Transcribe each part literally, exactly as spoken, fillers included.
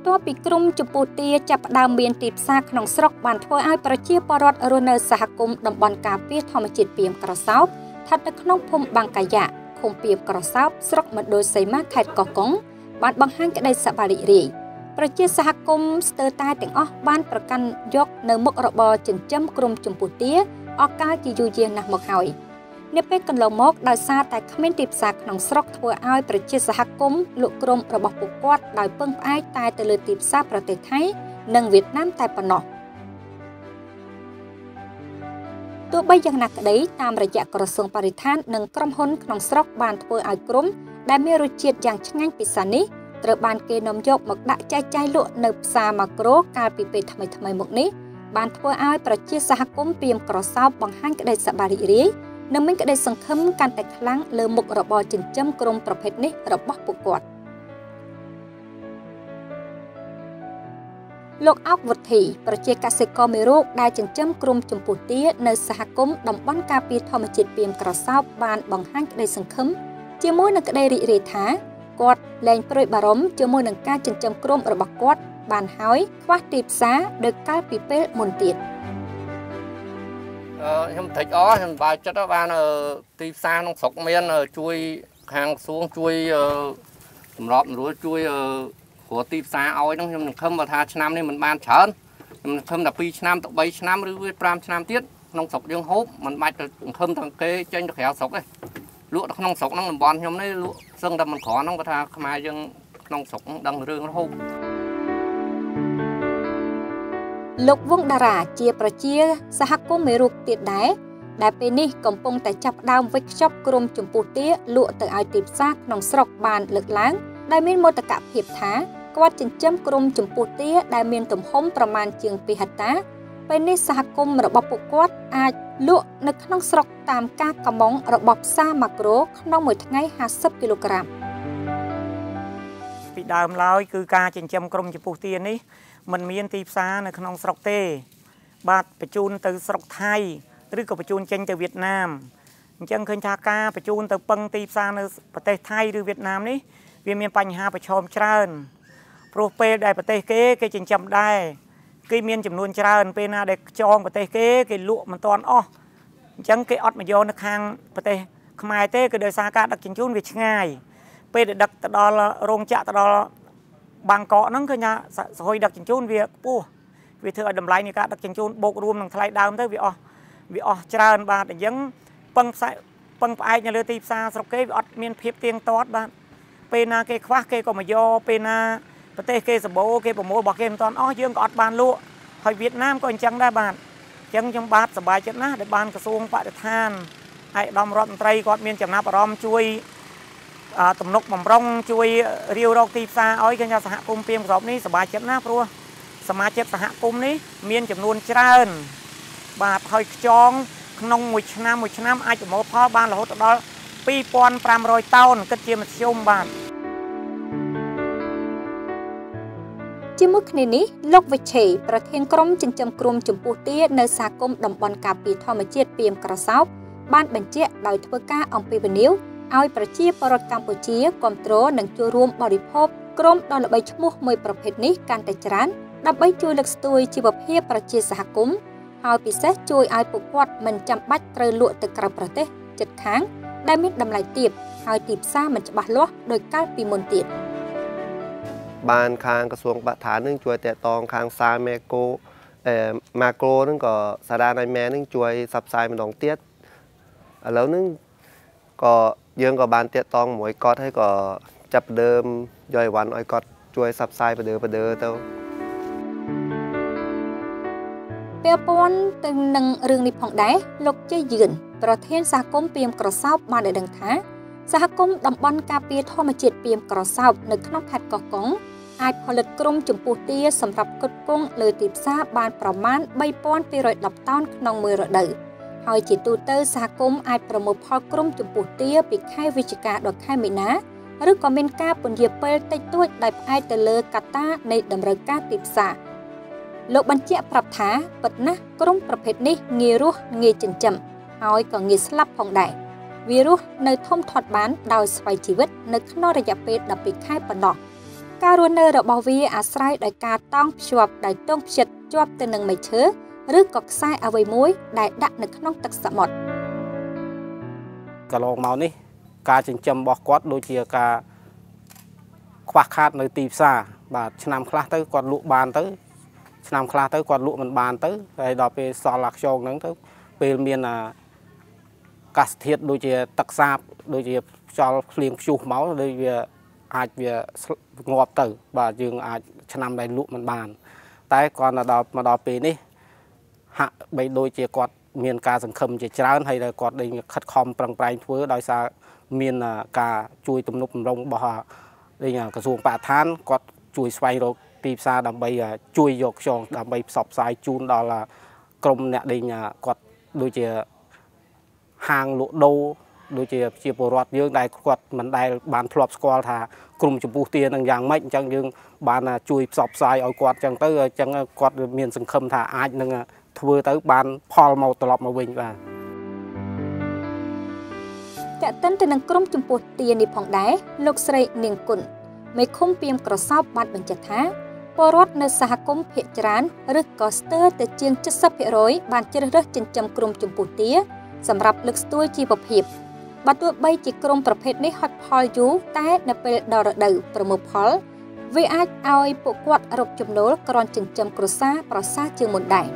ទាល់ពីក្រុមចំពោះទាចាប់ផ្ដើមមានទីផ្សារក្នុងស្រុកបានធ្វើឲ្យប្រជាពលរដ្ឋរស់នៅសហគមន៍តំបន់ការពារធម្មជាតិពីមក្រសោបស្ថិតនៅក្នុងភូមិបាំងកាយ៉ាឃុំពីមក្រសោបស្រុកមណ្ឌលសីមាខេត្តកោះកុងបានបង្ហាញក្តីសប្បាយរីករាយប្រជាសហគមន៍ស្ទើរតែទាំងអស់បានប្រកាន់យកនៅមុខរបរចិញ្ចឹមក្រុមចំពោះទាអស់កាលជាយូរយារណាស់មកហើយនៅពេលកន្លងមកដោយសារតែគ្មានទីផ្សារក្នុងស្រុកធ្វើឲ្យប្រជាសហគមន៍លក់ក្រុមរបស់ពួកគាត់ដោយពឹងផ្អែកតែទៅលើទីផ្សារប្រទេសថៃនិងវៀតណាមតែប៉ុណ្ណោះទោះបីយ៉ាងណាក្តីតាមរយៈក្រសួងបរិស្ថាននិងក្រុមហ៊ុនក្នុងស្រុកបានធ្វើឲ្យក្រុមដែលមានរសជាតិយ៉ាងឆ្ងាញ់ពិសានេះត្រូវបានគេនាំយកមកដាក់ចែកចាយលក់នៅផ្សារម៉ាក្រូកាលពីពេលថ្មីថ្មីមកនេះបានធ្វើឲ្យប្រជាសហគមន៍ពីមក្រសោបបង្ហាញក្តីសប្បាយរីករាយនិងមានក្តីសង្ឃឹមកាន់តែខ្លាំងលើមុខរបរចិញ្ចឹមក្រុមប្រភេទនេះរបស់ពួកគាត់លោកអោកវុធី ប្រជាកសិករមេរោគដែលចិញ្ចឹមក្រុមចំពោះទានៅសហគមន៍តំបន់ការពារធម្មជាតិពីមក្រសោបបានបង្ហាញក្តីសង្ឃឹមជាមួយនឹងក្តីរីករាយថាគាត់លែងព្រួយបារម្ភជាមួយនឹងការចិញ្ចឹមក្រុមរបស់គាត់បានហើយខ្វះទីផ្សារដោយកាលពីពេលមុនទៀតខ្ញុំត្រេកអរខ្ញុំបាយចិត្តបានទីផ្សារក្នុងស្រុកមានជួយខាងក្រសួងជួយសម្របសម្រួលជួយព្រោះទីផ្សារឲ្យហ្នឹងខ្ញុំសង្ឃឹមថាឆ្នាំនេះមិនបានច្រើនខ្ញុំសង្ឃឹមតែពីរឆ្នាំទៅបីឆ្នាំឬប្រាំឆ្នាំទៀតក្នុងស្រុកយើងហូបមិនបាច់ទៅសង្ឃឹមទាំងគេចេញទៅក្រៅស្រុកទេលក់ទៅក្នុងស្រុកហ្នឹងតំបន់ខ្ញុំនេះលក់សឹងតែមិនក្រហ្នឹងគាត់ថាខ្មែរយើងក្នុងស្រុកដឹងរឿងរហូតលោកវងតារាជាប្រជាសហគមន៍មេរោគទៀតដែរដែលពេលនេះកំពុងតែចាប់ដើមវិចខ្ចប់ក្រុមចំពោះទាលក់ទៅឲ្យទីផ្សារក្នុងស្រុកបានលើកឡើងដែលមានមោទកភាពថាគាត់ចិញ្ចឹមក្រុមចំពោះទាដែលមានទំហំប្រមាណជាងពីរហិកតាពេលនេះសហគមន៍របស់ពួកគាត់អាចលក់នៅក្នុងស្រុកតាមការកម្មង់របស់ផ្សារម៉ាក្រូក្នុងមួយថ្ងៃห้าสิบគីឡូក្រាមពីដើមឡើយគឺការចិញ្ចឹមក្រុមចំពោះទានេះมันមានទីផ្សារនៅក្នុងស្រុកទេបាទបញ្ជូនទៅស្រុកថៃឬក៏បញ្ជូនចេញទៅវៀតណាមអញ្ចឹងឃើញថាការបញ្ជូនទៅពឹងទីផ្សារនៅប្រទេសថៃឬវៀតណាមនេះវាមានបញ្ហាប្រឈមច្រើនព្រោះពេលដែលប្រទេសគេគេចិញ្ចឹមដែរគេមានចំនួនច្រើនពេលណាដែលចងប្រទេសគេគេលក់មិនទាន់អស់អញ្ចឹងគេអត់មកយកនៅខាងប្រទេសខ្មែរទេគឺដោយសារការដឹកជញ្ជូនវាឆ្ងាយពេលដែលដឹកទៅដល់រោងចក្រទៅដល់បាងកកហ្នឹងគឺថាសហយដឹកជញ្ជូនវាខ្ពស់វាធ្វើឲ្យតម្លៃនៃការដឹកជញ្ជូនបូករួមនឹងថ្លៃដើមទៅវាអស់វាអស់ច្រើនបាទអញ្ចឹងពឹងផ្សាយពឹងផ្អែកនៅលើទីផ្សារស្រុកគេវាអត់មានភាពទៀងទាត់បាទពេលណាគេខ្វះគេក៏មកយកពេលណាប្រទេសគេសម្បូរគេប្រមូលរបស់គេមិនទាន់អស់យើងក៏អត់បានលក់ហើយវៀតណាមក៏អញ្ចឹងដែរបាទអញ្ចឹងខ្ញុំបាទសប្បាយចិត្តណាស់ដែលបានក្រសួងបរិស្ថានឯកឧត្តមរដ្ឋមន្ត្រីគាត់មានចំណាប់អារម្មណ៍ជួយទំនុកបំរុងជួយរាវរកទីផ្សារឲ្យគេថាសហគមន៍ពីមក្រសោបនេះសប្បាយចិត្តណាស់ព្រោះសមាជិកសហគមន៍នេះមានចំនួនច្រើនបាទហើយខ្យងក្នុងមួយឆ្នាំមួយឆ្នាំអាចប្រមូលផលបានរហូតដល់ពីរពាន់ប្រាំរយតោនគិតជាមធ្យមបាទជាមួយគ្នានេះលោកវិជ័យប្រធានក្រុមចិញ្ចឹមក្រុមចំពោះទានៅសហគមន៍តំបន់ការពារធម្មជាតិពីមក្រសោបបានបញ្ជាក់ដោយធ្វើការអំពាវនាវឲ្យប្រជាពលរដ្ឋកម្ពុជាគាំទ្រនិងចូលរួមបរិភោគក្រុមដ៏ល្បីឈ្មោះមួយប្រភេទនេះកាន់តែច្រើនដើម្បីជួយលើកស្ទួយជីវភាពប្រជាសហគមន៍ហើយពិសេសជួយឲ្យពួកគាត់មិនចាំបាច់ត្រូវលក់ទៅក្រៅប្រទេសជិតខាងដែលមានតម្លៃទាបហើយទីផ្សារមិនច្បាស់លាស់ដោយកាលពីមុនទៀតបានខាងក្រសួងបរិស្ថាននឹងជួយតាក់ទងខាងសារមេកូអឺម៉ាក្រូនឹងក៏សារដាណៃមែននឹងជួយផ្សព្វផ្សាយម្ដងទៀតឥឡូវនឹងក៏យើងក៏បានតាក់ទងមួយគាត់ហើយក៏ចាប់ដើមយកអីវ៉ាន់ឲ្យគាត់ជួយផ្សព្វផ្សាយបដឺបដឺទៅពាក់ព័ន្ធទៅនឹងរឿងនេះផងដែរលោកជ័យយឿនប្រធានសហគមន៍ពីមក្រសោបបានឲ្យដឹងថាសហគមន៍តំបន់ការពារធម្មជាតិពីមក្រសោបនៅក្នុងខេត្តកោះកុងអាចផលិតក្រុមចំពោះទាសម្រាប់ផ្គត់ផ្គង់លើទីផ្សារបានប្រមាណបីពាន់ពីររយដប់តោនក្នុងមួយរដូវហើយជាទូទៅសហគមន៍អាចប្រមូលផលក្រុមចំពោះទាពីខែវិច្ឆិកាដល់ខែមីនាឬក៏មានការពន្យាពេលតិចតួចដោយផ្អែកទៅលើកត្តានៃតម្រូវការទីផ្សារលោកបញ្ជាក់ប្រាប់ថាពិតណាស់ក្រុមប្រភេទនេះងាយរស់ងាយចិញ្ចឹមហើយក៏ងាយស្លាប់ផងដែរវារស់នៅធំធាត់បានដោយស្វ័យជីវិតនៅក្នុងរយៈពេលដប់ពីរខែប៉ុណ្ណោះការរស់នៅរបស់វាអាស្រ័យដោយការតង់ភ្ជាប់ដោយទង់ផ្ចិតជាប់ទៅនឹងមែកឈើឬក៏ខ្សែអ្វីមួយដែលដាក់នៅក្នុងទឹកសមុទ្រកន្លងមកនេះការចិញ្ចឹមរបស់គាត់ដូចជាការខ្វះខាតនៅទីផ្សារបាទឆ្នាំខ្លះទៅគាត់លក់បានទៅឆ្នាំខ្លះទៅគាត់លក់មិនបានទៅហើយដល់ពេលសល់អាខ្យងហ្នឹងទៅពេលមានអាកាសធាតុដូចជាទឹកសាបដូចជាខ្យល់ភ្លៀងព្យុះមកដូចវាអាចវាងាប់ទៅបាទយើងអាចឆ្នាំដែលលក់មិនបានតែគាត់ដល់មកដល់ពេលនេះហាក់បីដូចជាគាត់មានការសង្ឃឹមជាច្រើនហើយដែលគាត់ដែលខិតខំប្រឹងប្រែងធ្វើដោយសារមានការជួយទំនុកបំរុងរបស់ក្រសួងបរិស្ថានគាត់ជួយស្វែងរកទីផ្សារដើម្បីជួយយកខ្យងដើម្បីផ្សព្វផ្សាយជូនដល់ក្រុមអ្នកដែលគាត់ដូចជាហាងលក់ដូរដូចជាជាពលរដ្ឋយើងដែលគាត់មិនដែលបានធ្លាប់ស្គាល់ថាក្រុមចម្ពោះទានឹងយ៉ាងម៉េចអញ្ចឹងយើងបានជួយផ្សព្វផ្សាយឲ្យគាត់អញ្ចឹងទៅអញ្ចឹងគាត់មានសង្ឃឹមថាអាចនឹងធ្វើទៅបានផលមកត្រឡប់មកវិញបាទតែតិនទៅនឹងក្រុមចម្ពោះទានេះផងដែរលោកស្រីនាងគុណមេឃុំពីមក្រសោបបានបញ្ជាក់ថាពលរដ្ឋនៅសហគមន៍ភាគច្រើនឬក៏ស្ទើរតែជាង เจ็ดสิบเปอร์เซ็นต์ បានជ្រើសរើសចិញ្ចឹមក្រុមចម្ពោះទាសម្រាប់លើកស្ទួយជីវភាពបើទោះបីជាក្រុមប្រភេទនេះហត់ផលយូរតែនៅពេលដល់រដូវប្រមូលផលវាអាចឲ្យពួកគាត់រកចំណូលគ្រាន់ចិញ្ចឹមគ្រួសារប្រសើរជាងមុនដែរ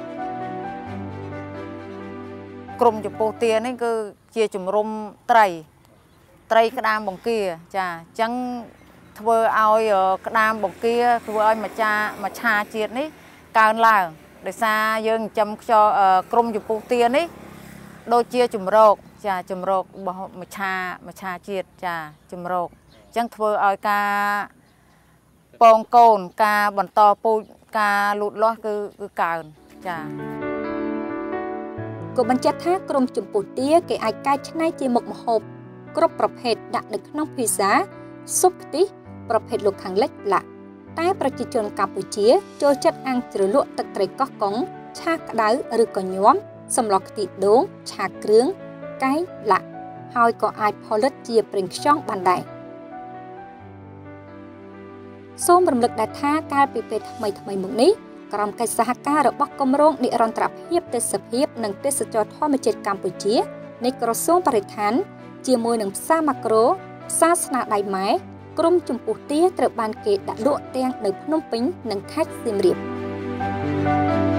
ក្រុមចំពោះទានេះគឺជាជំរុំត្រីត្រីក្តាមបង្គាចាអញ្ចឹងធ្វើឲ្យក្តាមបង្គាធ្វើឲ្យមច្ឆាមច្ឆាជាតិនេះកើនឡើងដោយសារយើងចិញ្ចឹមខ្យល់ក្រុមចំពោះទានេះដូចជាជំរកចាជំរករបស់មច្ឆាមច្ឆាជាតិចាជំរកអញ្ចឹងធ្វើឲ្យការពងកូនការបន្តពូជការលូតលាស់គឺគឺកើនចាក៏បញ្ជាក់ថាក្រុមចម្ពោះទាគេអាចកែច្នៃជាមុខម្ហូបគ្រប់ប្រភេទដាក់នៅក្នុងភីហ្សាស៊ុបខ្ទិះប្រភេទលោកខាងលិចឡាក់តែប្រជាជនកម្ពុជាចូលចិត្តអាំងជ្រលក់ទឹកត្រីកោះកុងឆាក្តៅឬក៏ញោមសម្លខ្ទិះដូងឆាគ្រឿងកែងឡាក់ហើយក៏អាចផលិតជាប្រេងខ្យងបានដែរសូមរំលឹកដែរថាកាលពីពេលថ្មីថ្មីមកនេះក្រុមកិច្ចសហការរបស់គម្រោងនិរន្តរភាពទេសភាពនិងទេសចរធម្មជាតិកម្ពុជានៃក្រសួងបរិស្ថានជាមួយនឹងផ្សារម៉ាក្រូផ្សារស្នាដៃម៉ែក្រុមចម្ពោះទាត្រូវបានគេដាក់លក់ទាំងនៅភ្នំពេញនិងខេត្តសៀមរាប